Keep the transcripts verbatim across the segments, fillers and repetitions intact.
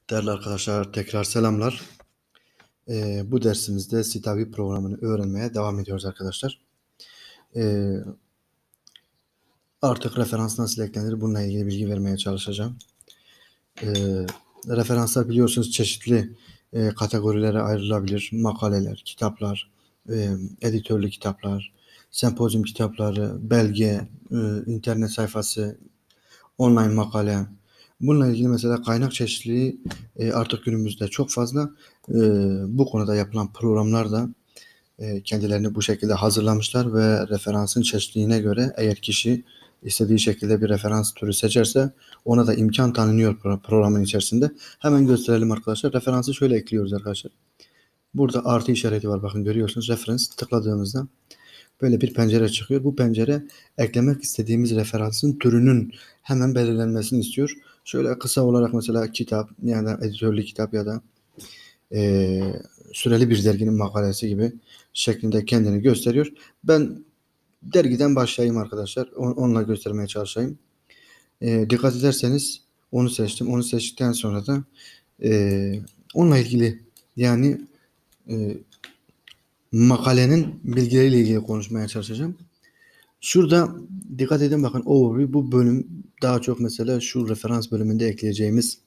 Değerli arkadaşlar, tekrar selamlar. Ee, bu dersimizde Citavi programını öğrenmeye devam ediyoruz arkadaşlar. Ee, artık referans nasıl eklenir bununla ilgili bilgi vermeye çalışacağım. Ee, referanslar biliyorsunuz çeşitli e, kategorilere ayrılabilir. Makaleler, kitaplar, e, editörlü kitaplar, sempozyum kitapları, belge, e, internet sayfası, online makale. Bununla ilgili mesela kaynak çeşitliliği e, artık günümüzde çok fazla. E, bu konuda yapılan programlar da e, kendilerini bu şekilde hazırlamışlar ve referansın çeşitliliğine göre eğer kişi istediği şekilde bir referans türü seçerse ona da imkan tanınıyor pro- programın içerisinde. Hemen gösterelim arkadaşlar. Referansı şöyle ekliyoruz arkadaşlar. Burada artı işareti var, bakın görüyorsunuz. Referans tıkladığımızda böyle bir pencere çıkıyor. Bu pencere eklemek istediğimiz referansın türünün hemen belirlenmesini istiyor. Şöyle kısa olarak mesela kitap ya da editörlü kitap ya da e, süreli bir derginin makalesi gibi şeklinde kendini gösteriyor. Ben dergiden başlayayım arkadaşlar. On- Onunla göstermeye çalışayım. E, dikkat ederseniz onu seçtim. Onu seçtikten sonra da e, onunla ilgili yani e, makalenin bilgileriyle ilgili konuşmaya çalışacağım. Şurada dikkat edin, bakın overview, bu bölüm daha çok mesela şu referans bölümünde ekleyeceğimiz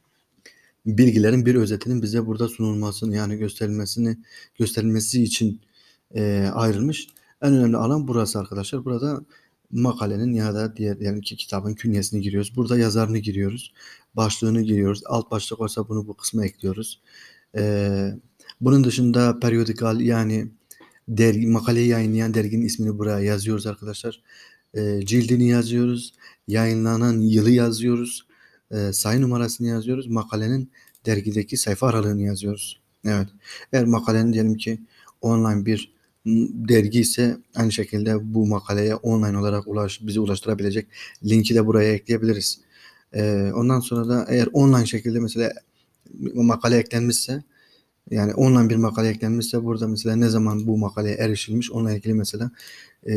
bilgilerin bir özetinin bize burada sunulmasını yani gösterilmesini gösterilmesi için e, ayrılmış. En önemli alan burası arkadaşlar. Burada makalenin ya da diğer yani ki kitabın künyesini giriyoruz. Burada yazarını giriyoruz. Başlığını giriyoruz. Alt başlık olsa bunu bu kısma ekliyoruz. E, bunun dışında periodikal yani dergi, makaleyi yayınlayan derginin ismini buraya yazıyoruz arkadaşlar. E, cildini yazıyoruz. Yayınlanan yılı yazıyoruz. E, sayı numarasını yazıyoruz. Makalenin dergideki sayfa aralığını yazıyoruz. Evet. Eğer makalenin diyelim ki online bir dergi ise aynı şekilde bu makaleye online olarak ulaş, bizi ulaştırabilecek linki de buraya ekleyebiliriz. E, ondan sonra da eğer online şekilde mesela makale eklenmişse yani online bir makale eklenmişse burada mesela ne zaman bu makaleye erişilmiş onunla ilgili mesela e,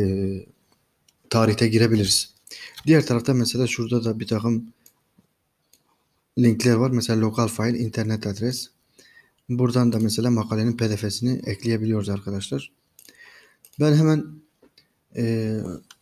tarihte girebiliriz. Diğer tarafta mesela şurada da bir takım linkler var. Mesela lokal file, internet adres. Buradan da mesela makalenin P D F'sini ekleyebiliyoruz arkadaşlar. Ben hemen e,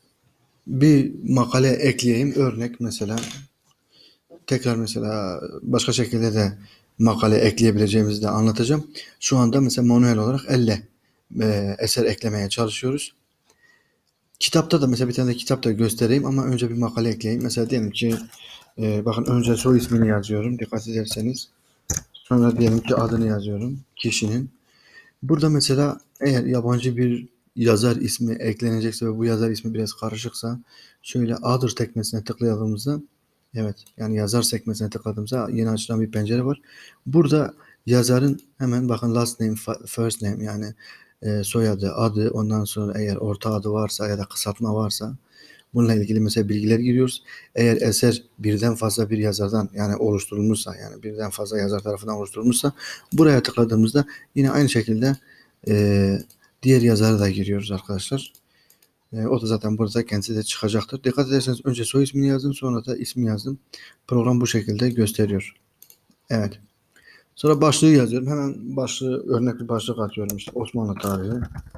bir makale ekleyeyim. Örnek mesela tekrar mesela başka şekilde de makale ekleyebileceğimizi de anlatacağım. Şu anda mesela manuel olarak elle e, eser eklemeye çalışıyoruz. Kitapta da mesela bir tane de kitap da göstereyim ama önce bir makale ekleyeyim. Mesela diyelim ki e, bakın önce soy ismini yazıyorum dikkat ederseniz. Sonra diyelim ki adını yazıyorum kişinin. Burada mesela eğer yabancı bir yazar ismi eklenecekse ve bu yazar ismi biraz karışıksa şöyle other tekmesine tıkladığımızda evet yani yazar sekmesine tıkladığımızda yeni açılan bir pencere var. Burada yazarın hemen bakın last name, first name yani e, soyadı, adı, ondan sonra eğer orta adı varsa ya da kısaltma varsa bununla ilgili mesela bilgiler giriyoruz. Eğer eser birden fazla bir yazardan yani oluşturulmuşsa yani birden fazla yazar tarafından oluşturulmuşsa buraya tıkladığımızda yine aynı şekilde e, diğer yazarı da giriyoruz arkadaşlar. E, o da zaten burada kendisi de çıkacaktır. Dikkat ederseniz önce soy ismini yazdım sonra da ismi yazdım. Program bu şekilde gösteriyor. Evet. Sonra başlığı yazıyorum. Hemen başlığı örnek bir başlık atıyorum işte Osmanlı tarihi.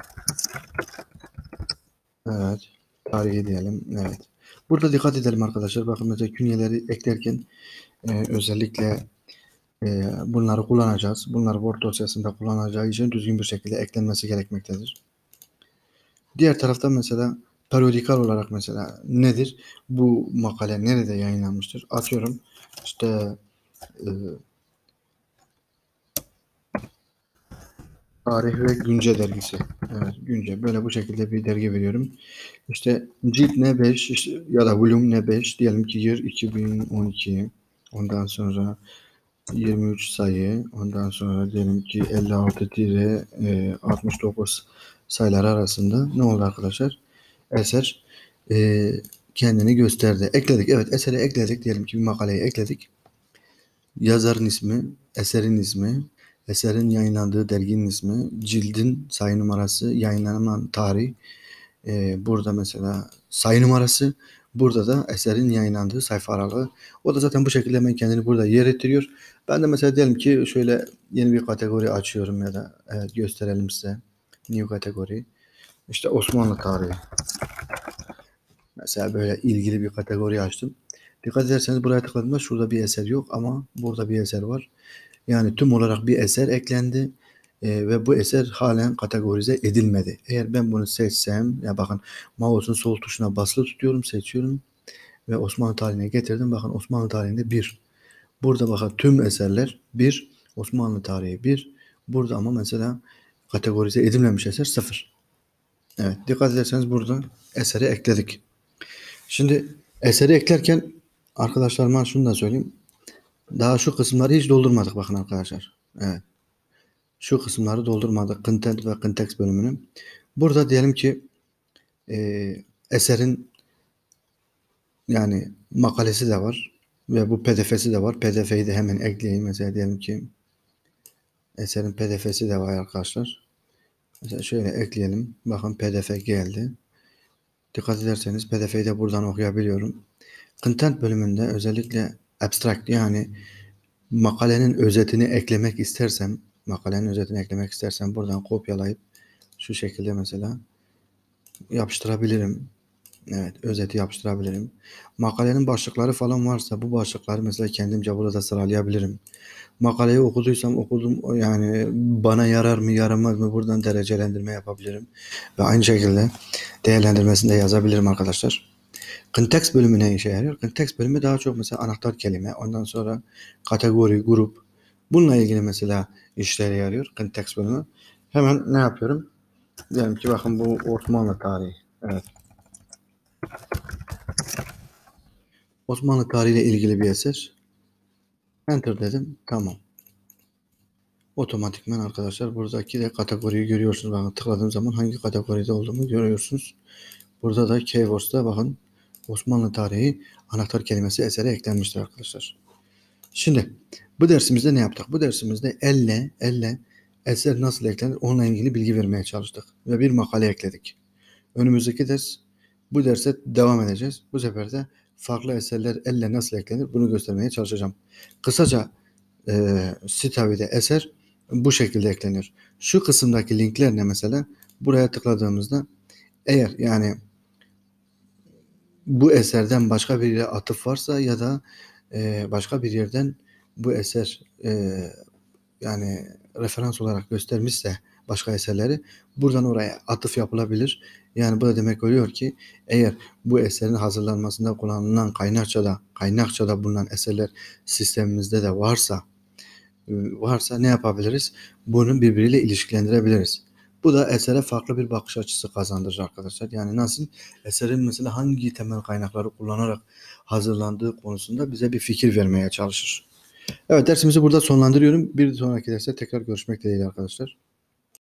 Evet. Tarihi diyelim. Evet. Burada dikkat edelim arkadaşlar. Bakın mesela künyeleri eklerken e, özellikle e, bunları kullanacağız. Bunları Word dosyasında kullanacağı için düzgün bir şekilde eklenmesi gerekmektedir. Diğer taraftan mesela periodikal olarak mesela nedir? Bu makale nerede yayınlanmıştır? Atıyorum işte e, Tarih ve Günce dergisi. Evet, Günce. Böyle bu şekilde bir dergi veriyorum. İşte cilt ne beş işte, ya da volüm ne beş diyelim ki yıl iki bin on iki. Ondan sonra yirmi üç sayı. Ondan sonra diyelim ki elli altı altmış dokuz sayılar arasında ne oldu arkadaşlar? Eser e, kendini gösterdi. Ekledik. Evet, eseri ekledik. Diyelim ki bir makaleyi ekledik. Yazarın ismi, eserin ismi, eserin yayınlandığı derginin ismi, cildin sayı numarası, yayınlanan tarih. Ee, burada mesela sayı numarası. Burada da eserin yayınlandığı sayfa aralığı. O da zaten bu şekilde hemen kendini burada yer ettiriyor. Ben de mesela diyelim ki şöyle yeni bir kategori açıyorum ya da evet, gösterelim size. New kategori. İşte Osmanlı tarihi. Mesela böyle ilgili bir kategori açtım. Dikkat ederseniz buraya tıkladığımda şurada bir eser yok ama burada bir eser var. Yani tüm olarak bir eser eklendi e, ve bu eser halen kategorize edilmedi. Eğer ben bunu seçsem, ya bakın mouse'un sol tuşuna basılı tutuyorum, seçiyorum ve Osmanlı tarihine getirdim. Bakın Osmanlı tarihinde bir. Burada bakın tüm eserler bir, Osmanlı tarihi bir. Burada ama mesela kategorize edilmemiş eser sıfır. Evet, dikkat ederseniz burada eseri ekledik. Şimdi eseri eklerken arkadaşlarıma şunu da söyleyeyim. Daha şu kısımları hiç doldurmadık bakın arkadaşlar. Evet. Şu kısımları doldurmadık. Content ve context bölümünü. Burada diyelim ki e, eserin yani makalesi de var. Ve bu P D F'si de var. P D F'yi de hemen ekleyeyim. Mesela diyelim ki eserin P D F'si de var arkadaşlar. Mesela şöyle ekleyelim. Bakın P D F geldi. Dikkat ederseniz P D F'yi de buradan okuyabiliyorum. Content bölümünde özellikle abstract yani makalenin özetini eklemek istersem makalenin özetini eklemek istersem buradan kopyalayıp şu şekilde mesela yapıştırabilirim. Evet, özeti yapıştırabilirim. Makalenin başlıkları falan varsa bu başlıkları mesela kendimce burada sıralayabilirim. Makaleyi okuduysam okudum yani bana yarar mı yaramaz mı buradan derecelendirme yapabilirim. Ve aynı şekilde değerlendirmesini de yazabilirim arkadaşlar. Context bölümü ne işe yarıyor? Context bölümü daha çok mesela anahtar kelime, ondan sonra kategori, grup. Bununla ilgili mesela işlere yarıyor context bölümü. Hemen ne yapıyorum? Diyelim ki bakın bu Osmanlı tarihi. Evet. Osmanlı tarihiyle ilgili bir eser. Enter dedim. Tamam. Otomatikman arkadaşlar buradaki de kategoriyi görüyorsunuz. Bakın tıkladığım zaman hangi kategoride olduğumu görüyorsunuz. Burada da keywords'ta bakın Osmanlı tarihi anahtar kelimesi esere eklenmiştir arkadaşlar. Şimdi bu dersimizde ne yaptık? Bu dersimizde elle elle eser nasıl eklenir onunla ilgili bilgi vermeye çalıştık. Ve bir makale ekledik. Önümüzdeki ders bu derse devam edeceğiz. Bu sefer de farklı eserler elle nasıl eklenir bunu göstermeye çalışacağım. Kısaca e, Citavi'de eser bu şekilde eklenir. Şu kısımdaki linkler ne mesela? Buraya tıkladığımızda eğer yani bu eserden başka bir yere atıf varsa ya da e, başka bir yerden bu eser e, yani referans olarak göstermişse başka eserleri buradan oraya atıf yapılabilir. Yani bu da demek oluyor ki eğer bu eserin hazırlanmasında kullanılan kaynakçada kaynakçada bulunan eserler sistemimizde de varsa varsa ne yapabiliriz? Bunu birbiriyle ilişkilendirebiliriz. Bu da esere farklı bir bakış açısı kazandırır arkadaşlar. Yani nasıl eserin mesela hangi temel kaynakları kullanarak hazırlandığı konusunda bize bir fikir vermeye çalışır. Evet dersimizi burada sonlandırıyorum. Bir sonraki derste tekrar görüşmek dileğiyle arkadaşlar.